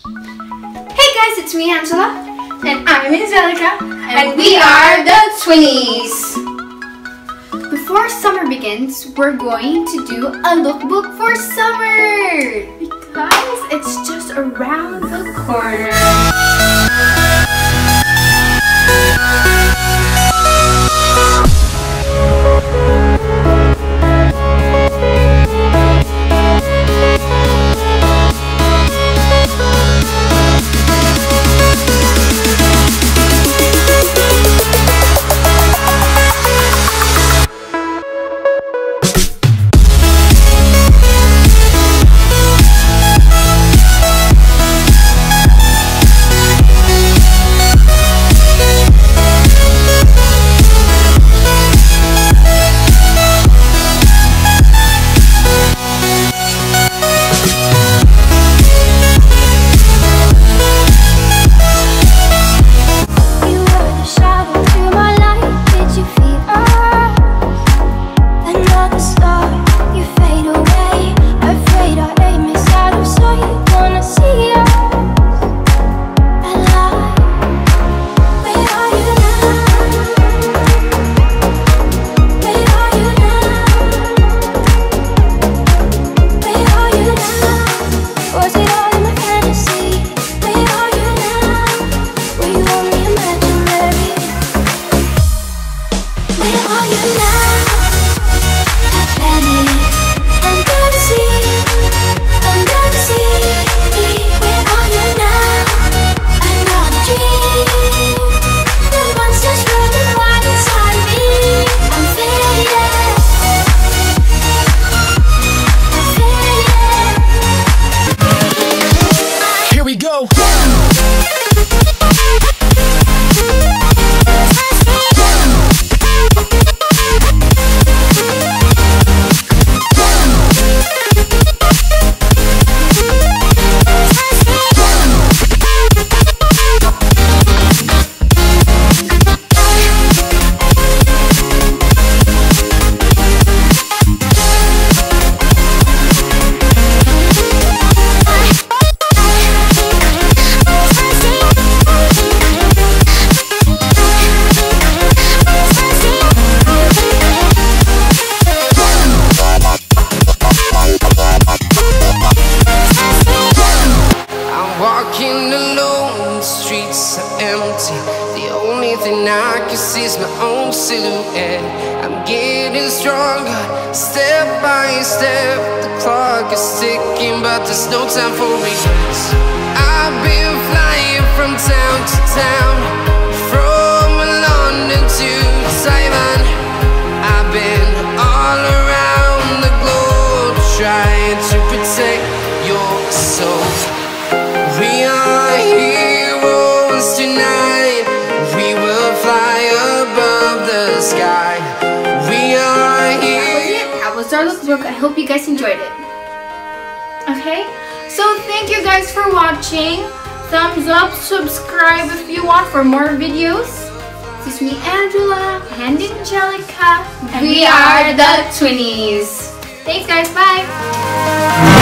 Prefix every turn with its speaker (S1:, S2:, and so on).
S1: Hey guys, it's me Angela. And I'm Angelica. And we are the Twinnies. Before summer begins, we're going to do a lookbook for summer. Because it's just around the corner.
S2: I can see is my own silhouette. I'm getting stronger, step by step. The clock is ticking, but there's no time for regrets. I've been flying from town to town, from London to Taiwan. I've been all around the globe, trying to protect your soul. We are heroes tonight. We will fly above the sky. We are here.
S1: That was our lookbook. I hope you guys enjoyed it. Okay, so thank you guys for watching. Thumbs up, subscribe if you want for more videos. This is me, Angela, and Angelica. And we are the Twinnies. Thanks guys, bye.